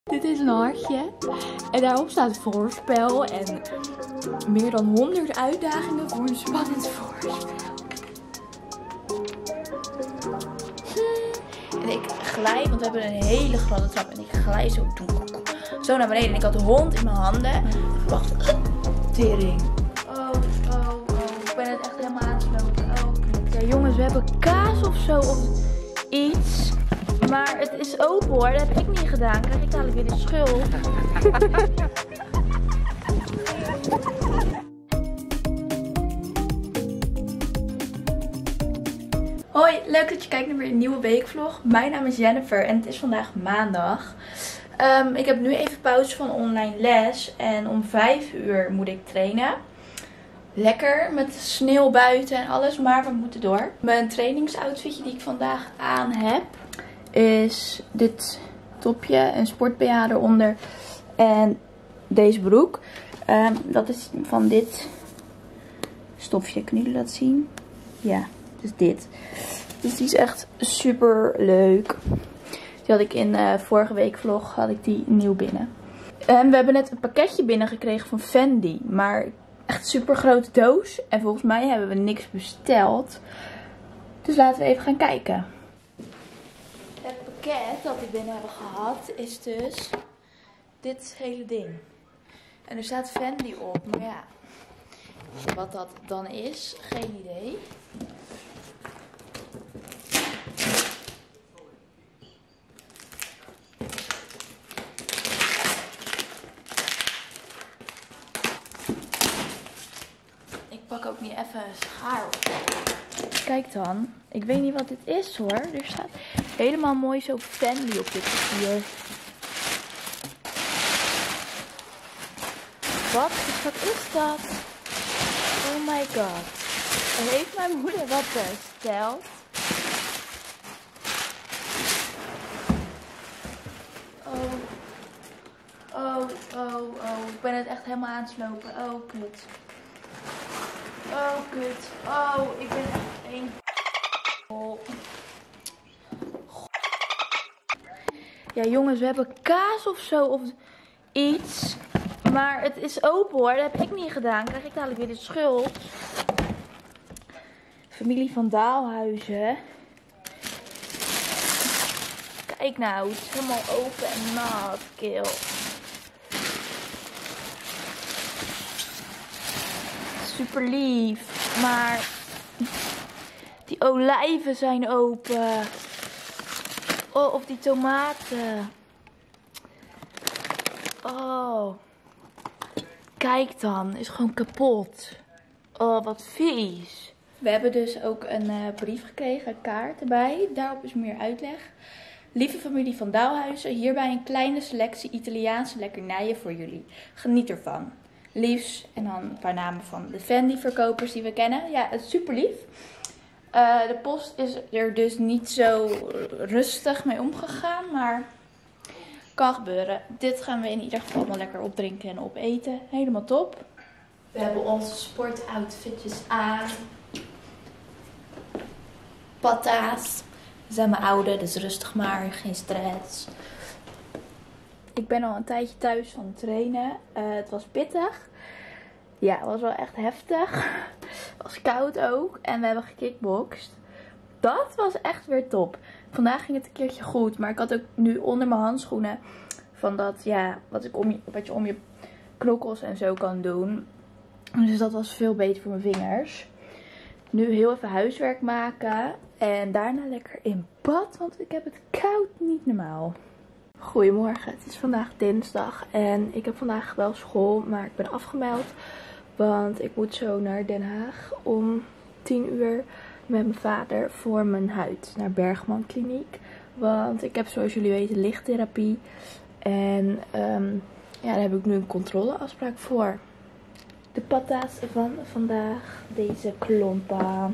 Dit is een hartje en daarop staat voorspel en meer dan 100 uitdagingen voor een spannend voorspel. En ik glij, want we hebben een hele grote trap en ik glij zo naar beneden. En ik had de hond in mijn handen. Wacht, tering. Oh, ik ben het echt helemaal aan het slopen. Oh, ja jongens, we hebben kaas of zo of iets. Maar het is open hoor, dat heb ik niet gedaan. Krijg ik dadelijk weer de schuld. Hoi, leuk dat je kijkt naar weer een nieuwe weekvlog. Mijn naam is Jennifer en het is vandaag maandag. Ik heb nu even pauze van online les en om 5 uur moet ik trainen. Lekker met sneeuw buiten en alles, maar we moeten door. Mijn trainingsoutfitje die ik vandaag aan heb is dit topje, een sport BH eronder en deze broek. Dat is van dit stofje. Kunnen jullie dat zien? Ja, dus dit. Dus die is echt super leuk. Die had ik in vorige week vlog had ik die nieuw binnen. We hebben net een pakketje binnengekregen van Fendi, maar echt super grote doos. En volgens mij hebben we niks besteld. Dus laten we even gaan kijken. Het pakket dat we binnen hebben gehad is dus dit hele ding. En er staat Fendi op. Maar ja, wat dat dan is, geen idee. Ik pak ook niet even een schaar of zo. Kijk dan. Ik weet niet wat dit is hoor. Er staat helemaal mooi zo Fendi op dit papier. Wat is dat? Oh my god. Heeft mijn moeder wat besteld? Oh. Ik ben het echt helemaal aan het slopen. Oh, kut. Oh, kut. Oh, ik ben echt één. Oh. Ja, jongens, we hebben kaas of zo of iets. Maar het is open hoor, dat heb ik niet gedaan. Krijg ik dadelijk weer de schuld. Familie van Daalhuizen. Kijk nou, het is helemaal open en nat, kil. Super lief, maar die olijven zijn open. Oh, of die tomaten. Oh. Kijk dan, is gewoon kapot. Oh, wat vies. We hebben dus ook een brief gekregen, een kaart erbij. Daarop is meer uitleg. Lieve familie van Daalhuizen, hierbij een kleine selectie Italiaanse lekkernijen voor jullie. Geniet ervan. Liefs, en dan een paar namen van de Fendi verkopers die we kennen. Ja, het is super lief. De post is er dus niet zo rustig mee omgegaan, maar kan gebeuren. Dit gaan we in ieder geval allemaal lekker opdrinken en opeten. Helemaal top. We hebben onze sportoutfitjes aan. Patta's. We zijn mijn oude, dus rustig maar, geen stress. Ik ben al een tijdje thuis van het trainen. Het was pittig. Ja, het was wel echt heftig. Het was koud ook. En we hebben gekickboxd. Dat was echt weer top. Vandaag ging het een keertje goed. Maar ik had ook nu onder mijn handschoenen van dat, ja, wat je om je knokkels en zo kan doen. Dus dat was veel beter voor mijn vingers. Nu heel even huiswerk maken. En daarna lekker in bad. Want ik heb het koud, niet normaal. Goedemorgen, het is vandaag dinsdag. En ik heb vandaag wel school, maar ik ben afgemeld. Want ik moet zo naar Den Haag om 10 uur met mijn vader voor mijn huid. Naar Bergman Kliniek. Want ik heb, zoals jullie weten, lichttherapie. En ja, daar heb ik nu een controleafspraak voor. De patta's van vandaag. Deze klompen.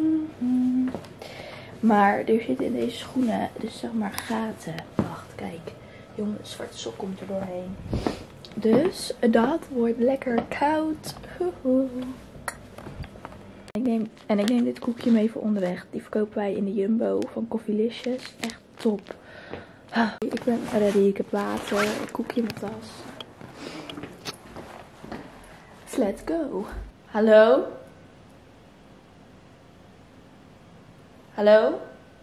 Maar er zitten in deze schoenen dus zeg maar gaten. Wacht, kijk. Jongen, zwarte sok komt er doorheen. Dus dat wordt lekker koud. Ik neem dit koekje mee voor onderweg. Die verkopen wij in de Jumbo van Coffeelicious. Echt top. ik ben ready. Ik heb water, een koekje in mijn tas. Let's go. Hallo? Hallo? What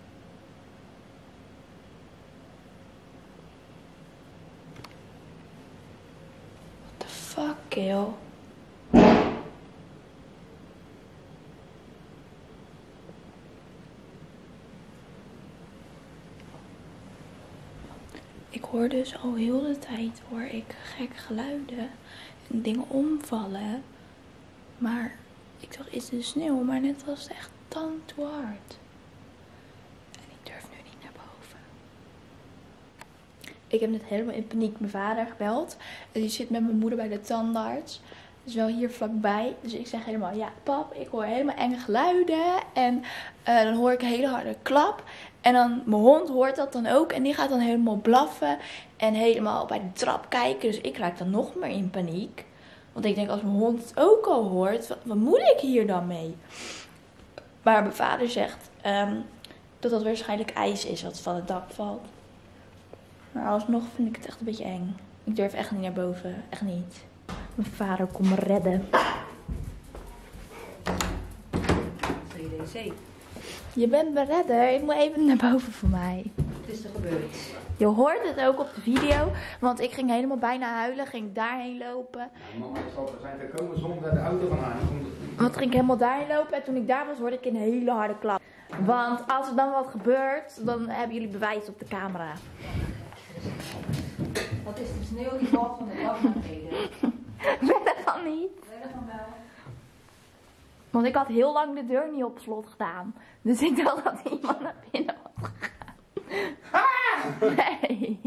the fuck, kill? Ik hoor dus al heel de tijd gekke geluiden en dingen omvallen. Maar ik dacht, is het sneeuw? Maar net was het echt tandhard. En ik durf nu niet naar boven. Ik heb net helemaal in paniek mijn vader gebeld. En die zit met mijn moeder bij de tandarts. Dus wel hier vlakbij. Dus ik zeg helemaal, ja pap, ik hoor helemaal enge geluiden. En dan hoor ik een hele harde klap. En dan, mijn hond hoort dat dan ook. En die gaat dan helemaal blaffen. En helemaal bij de trap kijken. Dus ik raak dan nog meer in paniek. Want ik denk, als mijn hond het ook al hoort, wat moet ik hier dan mee? Maar mijn vader zegt dat dat waarschijnlijk ijs is wat van het dak valt. Maar alsnog vind ik het echt een beetje eng. Ik durf echt niet naar boven. Echt niet. Mijn vader komt me redden. CDC. Je bent mijn redder. Ik moet even naar boven voor mij. Wat is er gebeurd? Je hoort het ook op de video. Want ik ging helemaal bijna huilen. Ging ik daarheen lopen. Ja, mama, ik zal er zijn gekomen zonder de auto van aan. Want ging ik helemaal daarheen lopen. En toen ik daar was, hoorde ik een hele harde klap. Want als er dan wat gebeurt, dan hebben jullie bewijs op de camera. Wat is de sneeuw die valt van de dak naar beneden? Verder dan niet. Verder van wel. Want ik had heel lang de deur niet op slot gedaan. Dus ik dacht dat iemand naar binnen was gegaan. Nee.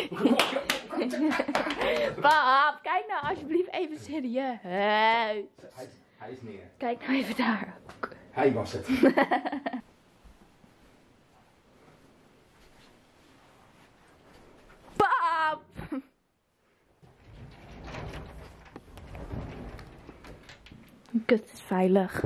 Pap, kijk nou alsjeblieft even serieus. Hij is neer. Kijk nou even daar ook. Hij was het. Pap! Kut, het is veilig.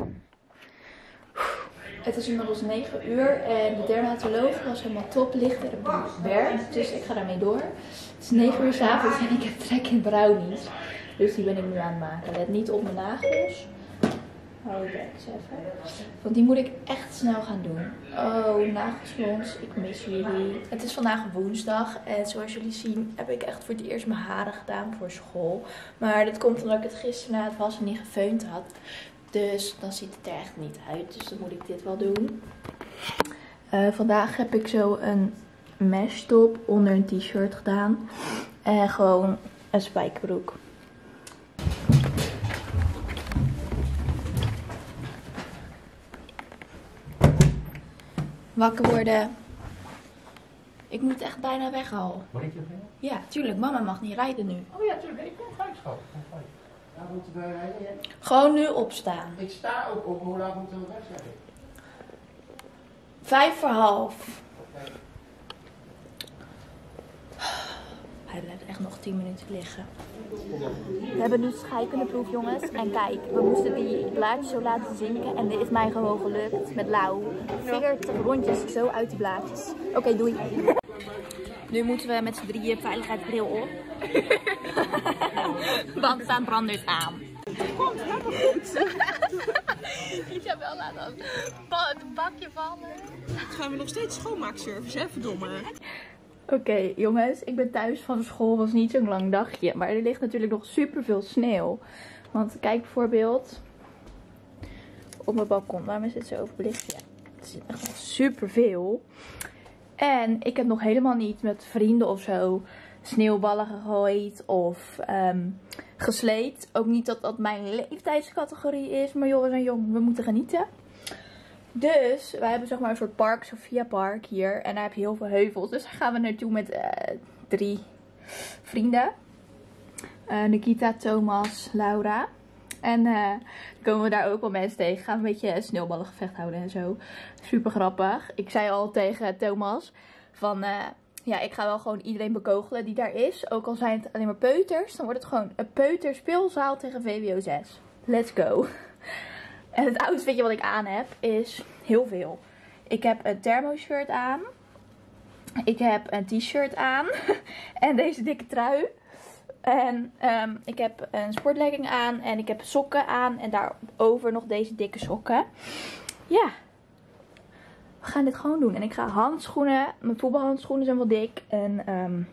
Het is inmiddels 9 uur en de dermatoloog was helemaal top, licht in de berg. Dus ik ga daarmee door. Het is 9 uur 's avonds en ik heb trek in brownies. Dus die ben ik nu aan het maken. Let niet op mijn nagels. Hou je eens even. Want die moet ik echt snel gaan doen. Oh, nagelsfrons. Ik mis jullie. Het is vandaag woensdag. En zoals jullie zien heb ik echt voor het eerst mijn haren gedaan voor school. Maar dat komt omdat ik het gisteren na het wassen niet gefeund had. Dus dan ziet het er echt niet uit. Dus dan moet ik dit wel doen. Vandaag heb ik zo een mesh top onder een t-shirt gedaan. En gewoon een spijkerbroek. Wakker worden. Ik moet echt bijna weg al. Mag ik je veel? Ja, tuurlijk. Mama mag niet rijden nu. Oh ja, tuurlijk. Ik kom gelijk, schat. Ik kom gelijk. Ja, moet je rijden? Gewoon nu opstaan. Ik sta ook op. Hoe laat moeten we weg zijn? 5:30. Hij blijft echt nog 10 minuten liggen. We hebben nu scheikundeproef, jongens. En kijk, we moesten die blaadjes zo laten zinken. En dit is mij gewoon gelukt met Lau. 40 rondjes zo uit die blaadjes. Oké, doei. Nu moeten we met z'n drieën veiligheidsbril op. Want staan branders aan. Komt helemaal goed. Isabel laat het bakje vallen. Gaan we nog steeds schoonmaakservice, hè, verdomme. Oké, jongens, ik ben thuis van school. Was niet zo'n lang dagje. Maar er ligt natuurlijk nog super veel sneeuw. Want kijk bijvoorbeeld op mijn balkon. Waarom is het zo overbelicht? Ja, het is echt nog super veel. En ik heb nog helemaal niet met vrienden of zo sneeuwballen gegooid of gesleed. Ook niet dat dat mijn leeftijdscategorie is. Maar joh, we zijn jong, we moeten genieten. Dus wij hebben zeg maar een soort park, Sophia Park hier. En daar heb je heel veel heuvels. Dus daar gaan we naartoe met 3 vrienden. Nikita, Thomas, Laura. En dan komen we daar ook wel mensen tegen. Gaan we een beetje sneeuwballengevecht houden en zo. Super grappig. Ik zei al tegen Thomas van ja, ik ga wel gewoon iedereen bekogelen die daar is. Ook al zijn het alleen maar peuters. Dan wordt het gewoon een peuterspeelzaal tegen VWO 6. Let's go. En het outfitje wat ik aan heb is heel veel. Ik heb een thermoshirt aan. Ik heb een t-shirt aan en deze dikke trui. En ik heb een sportlegging aan en ik heb sokken aan en daarover nog deze dikke sokken. Ja, we gaan dit gewoon doen. En ik ga handschoenen, mijn voetbalhandschoenen zijn wel dik. En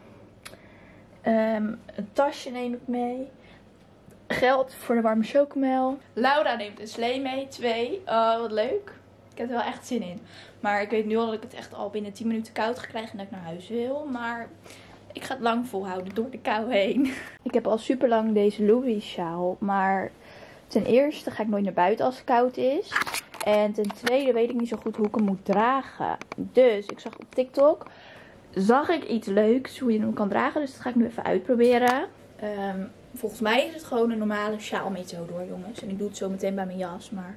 een tasje neem ik mee. Geld voor de warme chocomel. Laura neemt een slee mee, 2. Oh, wat leuk. Ik heb er wel echt zin in. Maar ik weet nu al dat ik het echt al binnen 10 minuten koud ga krijgen en dat ik naar huis wil. Maar ik ga het lang volhouden door de kou heen. Ik heb al super lang deze Louis sjaal. Maar ten eerste ga ik nooit naar buiten als het koud is. En ten tweede weet ik niet zo goed hoe ik hem moet dragen. Dus ik zag op TikTok iets leuks hoe je hem kan dragen. Dus dat ga ik nu even uitproberen. Volgens mij is het gewoon een normale sjaalmethode hoor jongens. En ik doe het zo meteen bij mijn jas. Maar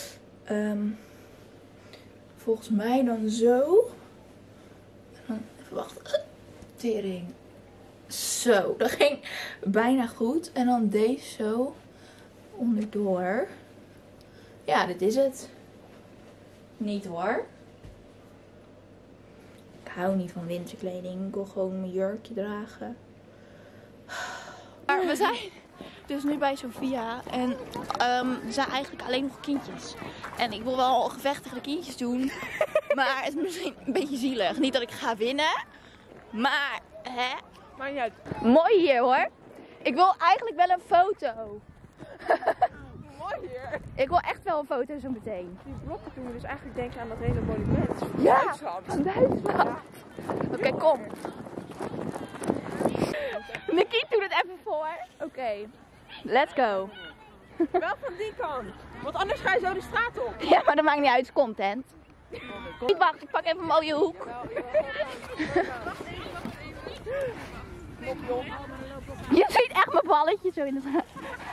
volgens mij dan zo. En dan even wachten. Tering. Zo, dat ging bijna goed. En dan deze zo onderdoor. Ja, dit is het. Niet hoor. Ik hou niet van winterkleding. Ik wil gewoon mijn jurkje dragen. Maar we zijn dus nu bij Sophia. En er zijn eigenlijk alleen nog kindjes. En ik wil wel een gevecht tegen de kindjes doen. Maar het is misschien een beetje zielig. Niet dat ik ga winnen. Maar, hè. Maar niet uit. Mooi hier hoor. Ik wil eigenlijk wel een foto. Mooi hier. Ik wil echt wel een foto zo meteen. Die blokken doen we dus eigenlijk denken aan dat hele monument. Ja, Duitsland. aan Duitsland. Oké, kom. Nikiet doet het even voor. Oké, let's go. Wel van die kant. Want anders ga je zo de straat op. Ja, maar dat maakt niet uit, het is content. Ik wacht, ik pak even een mooie hoek. Je ziet echt mijn balletje zo in de...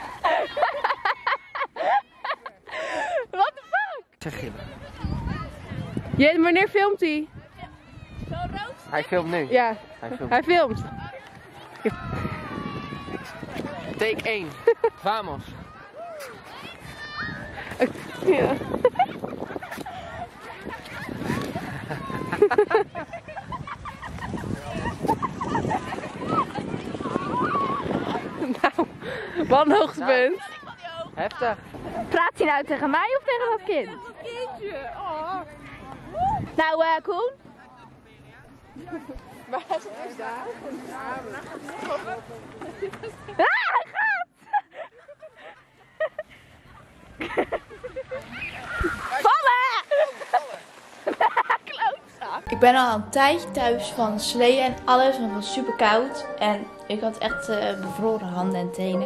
What the fuck? Zeg je. Wanneer filmt hij? Hij filmt nu. Ja, hij filmt. Take 1. Vamos. Ja. Nou, wat een hoogtepunt. Heftig. Praat hij nou tegen mij of tegen dat kind? Kindje, oh. Nou, Koen? Maar hij is daar. Hij gaat! Vallen! Klootzak. Ik ben al een tijdje thuis van slee en alles, want het was super koud. En ik had echt bevroren handen en tenen.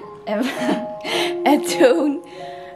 En toen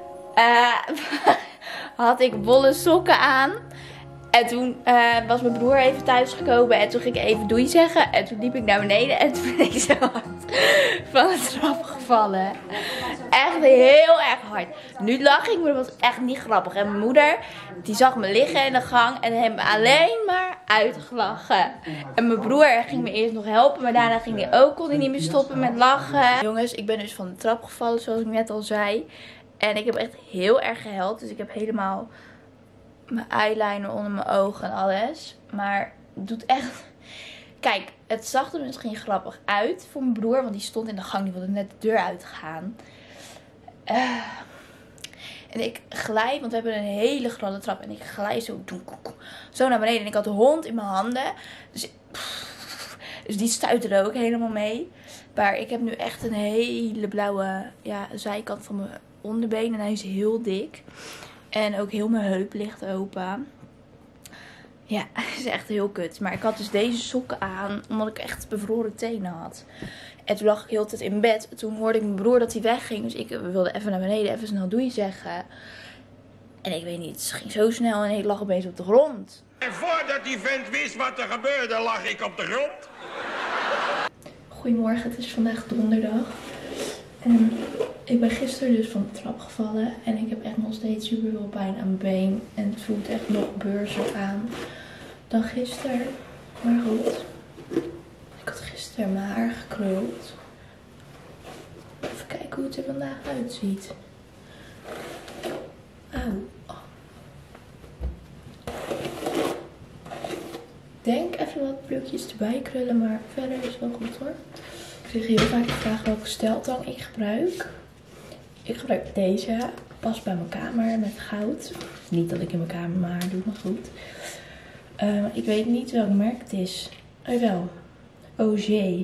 had ik wollen sokken aan. En toen was mijn broer even thuisgekomen en toen ging ik even doei zeggen. En toen liep ik naar beneden en toen ben ik zo hard van de trap gevallen. Echt heel erg hard. Nu lach ik, maar dat was echt niet grappig. En mijn moeder, die zag me liggen in de gang en heeft me alleen maar uitgelachen. En mijn broer ging me eerst nog helpen, maar daarna ging hij ook, kon hij niet meer stoppen met lachen. Jongens, ik ben dus van de trap gevallen, zoals ik net al zei. En ik heb echt heel erg gehuild, dus ik heb helemaal mijn eyeliner onder mijn ogen en alles. Maar het doet echt... Kijk, het zag er misschien grappig uit voor mijn broer. Want die stond in de gang. Die wilde net de deur uitgaan. En ik glij, want we hebben een hele grote trap. En ik glij zo naar beneden. En ik had de hond in mijn handen. Dus die stuitte er ook helemaal mee. Maar ik heb nu echt een hele blauwe zijkant van mijn onderbeen. En hij is heel dik. En ook heel mijn heup ligt open. Ja, het is echt heel kut. Maar ik had dus deze sokken aan, omdat ik echt bevroren tenen had. En toen lag ik heel de tijd in bed. Toen hoorde ik mijn broer dat hij wegging. Dus ik wilde even naar beneden, even snel doei zeggen. En ik weet niet, het ging zo snel en ik lag opeens op de grond. En voordat die vent wist wat er gebeurde, lag ik op de grond. Goedemorgen, het is vandaag donderdag. En ik ben gisteren dus van de trap gevallen. En ik heb echt nog steeds super veel pijn aan mijn been. En het voelt echt nog beurzer aan dan gisteren. Maar goed. Ik had gisteren mijn haar gekruld. Even kijken hoe het er vandaag uitziet. Auw. denk even wat plukjes erbij krullen, maar verder is het wel goed hoor. Ik kreeg heel vaak de vraag welke steltang ik gebruik. Ik gebruik deze. Past bij mijn kamer met goud. Niet dat ik in mijn kamer mijn haar doe, maar goed. Ik weet niet welk merk het is. Wel. OG.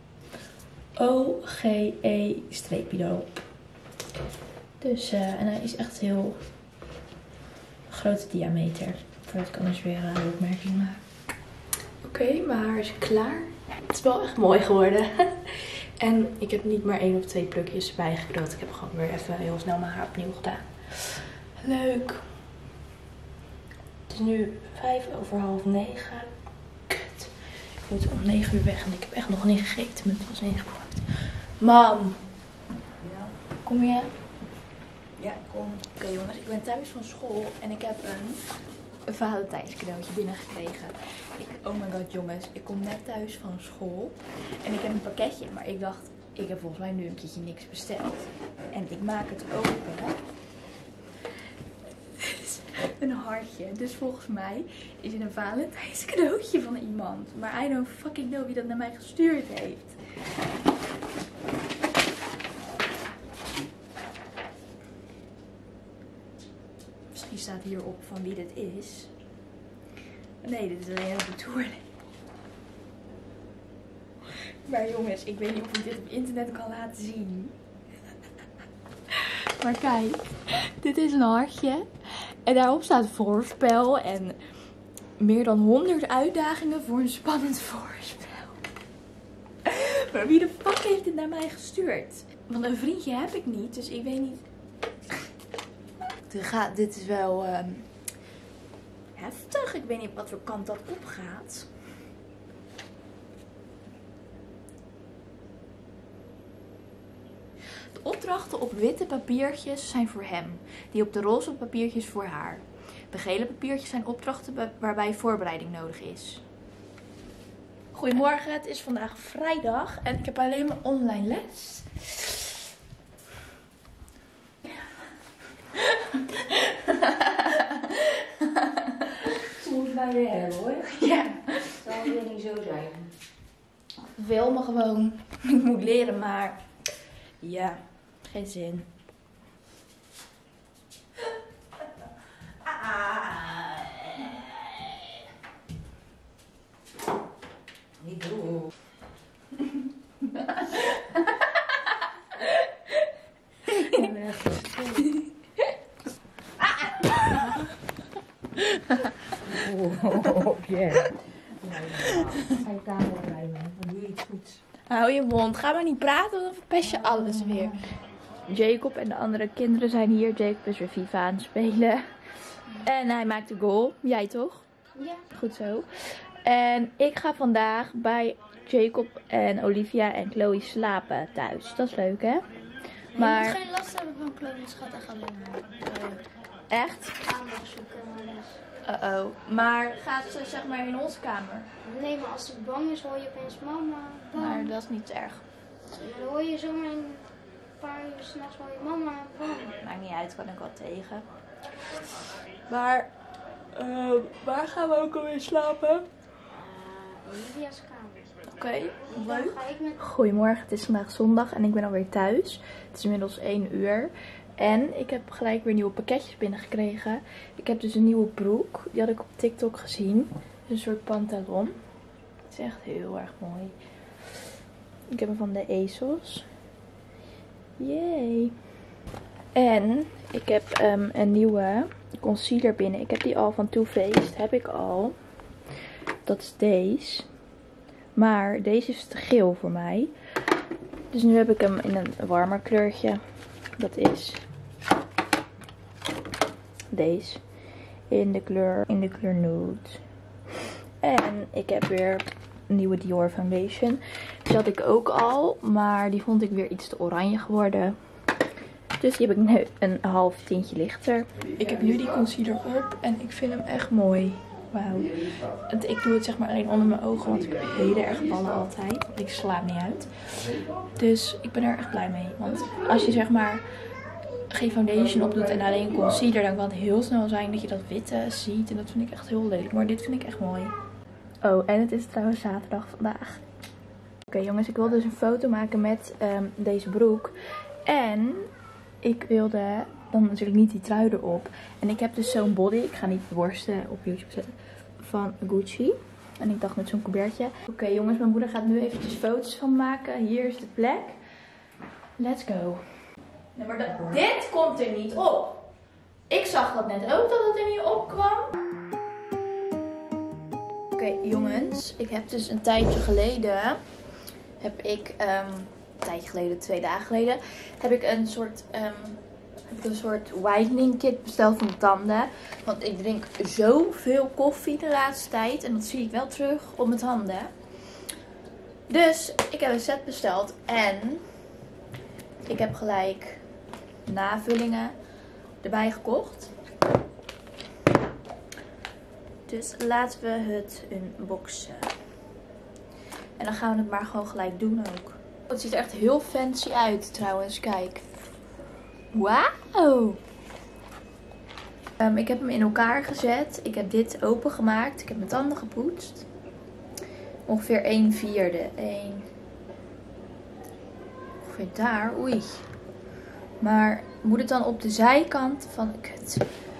OGE-do. Dus, en hij is echt heel grote diameter. Voordat ik anders weer een opmerking maak. Oké, mijn haar is klaar. Het is wel echt mooi geworden. En ik heb niet maar 1 of 2 plukjes erbij gekruld. Ik heb gewoon weer even heel snel mijn haar opnieuw gedaan. Leuk. Het is nu 9:05. Kut. Ik moet om 9 uur weg en ik heb echt nog niet gegeten. Mijn was ingepakt. Mam. Ja, Kom je? ja, kom. Oké jongens, ik ben thuis van school en ik heb een Valentijnscadeautje binnengekregen. Oh my god jongens, ik kom net thuis van school en ik heb een pakketje, maar ik dacht, ik heb volgens mij nu een keertje niks besteld. En ik maak het open. Een hartje. Dus volgens mij is het een Valentijnscadeautje van iemand. Maar I don't fucking know wie dat naar mij gestuurd heeft. Misschien staat hierop van wie dit is. Nee, dit is alleen op de tour. Maar jongens, ik weet niet of ik dit op internet kan laten zien. Maar kijk, dit is een hartje. En daarop staat voorspel en meer dan 100 uitdagingen voor een spannend voorspel. Maar wie de fuck heeft dit naar mij gestuurd? Want een vriendje heb ik niet, dus ik weet niet. Dit is wel heftig. Ik weet niet op wat voor kant dat opgaat. De opdrachten op witte papiertjes zijn voor hem. Die op de roze papiertjes voor haar. De gele papiertjes zijn opdrachten waarbij voorbereiding nodig is. Goedemorgen, het is vandaag vrijdag en ik heb alleen maar online les. Ze moet bij je hebben hoor. Ja. Dat zal weer niet zo zijn. Wil me gewoon. Ik moet leren, maar ja, geen zin. Niet doen. Oh, ja. Zijn kamer bij me. Dan doe je iets goeds. Hou je mond. Ga maar niet praten, dan verpest je alles weer. Jacob en de andere kinderen zijn hier. Jacob is weer FIFA aan het spelen. En hij maakt de goal. Jij toch? Ja. Goed zo. En ik ga vandaag bij Jacob en Olivia en Chloe slapen thuis. Dat is leuk, hè? Maar... Je moet geen last hebben van Chloe, schat. Echt alleen maar Echt? aandacht zoeken naar les. Uh-oh. Maar gaat ze zeg maar in onze kamer? Nee, maar als ze bang is, hoor je opeens mama, bang. Maar dat is niet erg. Maar dan hoor je zomaar een paar uur s'nachts hoor je mama, bang. Maakt niet uit, kan ik wel tegen. Maar, waar gaan we ook alweer slapen? Olivia's kamer. Oké, Dan leuk. ga ik met... Goedemorgen, het is vandaag zondag en ik ben alweer thuis. Het is inmiddels 1 uur. En ik heb gelijk weer nieuwe pakketjes binnengekregen. Ik heb dus een nieuwe broek. Die had ik op TikTok gezien. Een soort pantalon. Het is echt heel erg mooi. Ik heb hem van de ASOS. Yay. En ik heb een nieuwe concealer binnen. Ik heb die al van Too Faced. Heb ik al. Dat is deze. Maar deze is te geel voor mij. Dus nu heb ik hem in een warmer kleurtje. Dat is deze. In de kleur nude. En ik heb weer een nieuwe Dior Foundation. Die had ik ook al. Maar die vond ik weer iets te oranje geworden. Dus die heb ik nu een half tintje lichter. Ik heb nu die concealer op. En ik vind hem echt mooi. Wauw. Ik doe het zeg maar alleen onder mijn ogen. Want ik heb hele erg ballen altijd. Ik slaap niet uit. Dus ik ben er echt blij mee. Want als je zeg maar geen foundation op doet en alleen concealer. Dan kan het heel snel zijn dat je dat witte ziet. En dat vind ik echt heel lelijk. Maar dit vind ik echt mooi. Oh, en het is trouwens zaterdag vandaag. Oké, jongens, ik wilde dus een foto maken met deze broek. En ik wilde dan natuurlijk niet die trui erop. En ik heb dus zo'n body, ik ga niet de borsten op YouTube zetten, van Gucci. En ik dacht met zo'n colbertje. Oké, jongens, mijn moeder gaat nu eventjes foto's van maken. Hier is de plek. Let's go. Nee, maar dit komt er niet op. Ik zag dat net ook, dat het er niet op kwam. Oké, jongens. Ik heb dus een tijdje geleden, een tijdje geleden, 2 dagen geleden, heb ik een soort whitening kit besteld voor mijn tanden. Want ik drink zoveel koffie de laatste tijd. En dat zie ik wel terug op mijn tanden. Dus ik heb een set besteld. En ik heb gelijk navullingen erbij gekocht. Dus laten we het unboxen. En dan gaan we het maar gewoon gelijk doen ook. Het ziet er echt heel fancy uit trouwens. Kijk. Wauw. Ik heb hem in elkaar gezet. Ik heb dit opengemaakt. Ik heb mijn tanden gepoetst. Ongeveer 1/4. Ongeveer daar. Oei. Maar moet het dan op de zijkant van... Kut.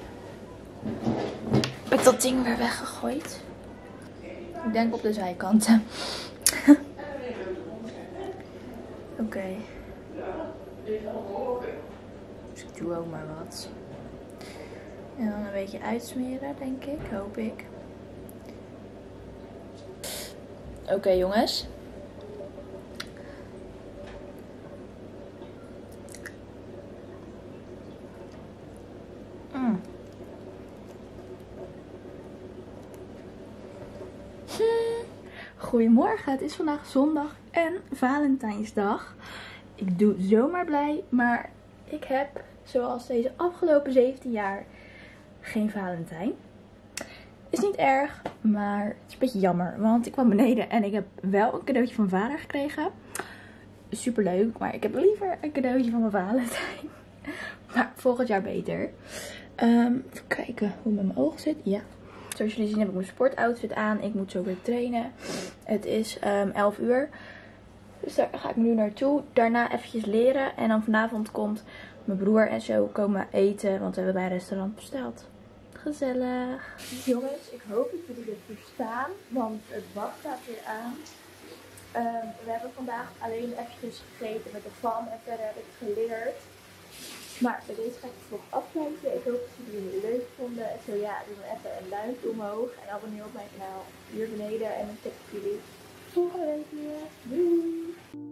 Heb ik dat ding weer weggegooid? Ik denk op de zijkanten. Oké. Dus ik doe ook maar wat. En dan een beetje uitsmeren, denk ik. Hoop ik. Oké, jongens. Goedemorgen, het is vandaag zondag en Valentijnsdag. Ik doe zomaar blij, maar ik heb, zoals deze afgelopen 17 jaar, geen Valentijn. Is niet erg, maar het is een beetje jammer, want ik kwam beneden en ik heb wel een cadeautje van vader gekregen. Super leuk, maar ik heb liever een cadeautje van mijn Valentijn. Maar volgend jaar beter. Even kijken hoe het met mijn ogen zit. Ja. Zoals jullie zien heb ik mijn sportoutfit aan. Ik moet zo weer trainen. Het is 11 uur. Dus daar ga ik nu naartoe. Daarna eventjes leren. En dan vanavond komt mijn broer en zo komen eten. Want we hebben bij een restaurant besteld. Gezellig. Jongens, ik hoop dat jullie dit verstaan. Want het bad staat weer aan. We hebben vandaag alleen eventjes gegeten met de pan. En verder heb ik geleerd. Maar bij deze ga ik het vlog afsluiten. Ik hoop dat jullie het leuk vonden. En zo ja, doe dan even een duimpje omhoog. En abonneer op mijn kanaal hier beneden. En dan check ik jullie volgende week weer. Doei!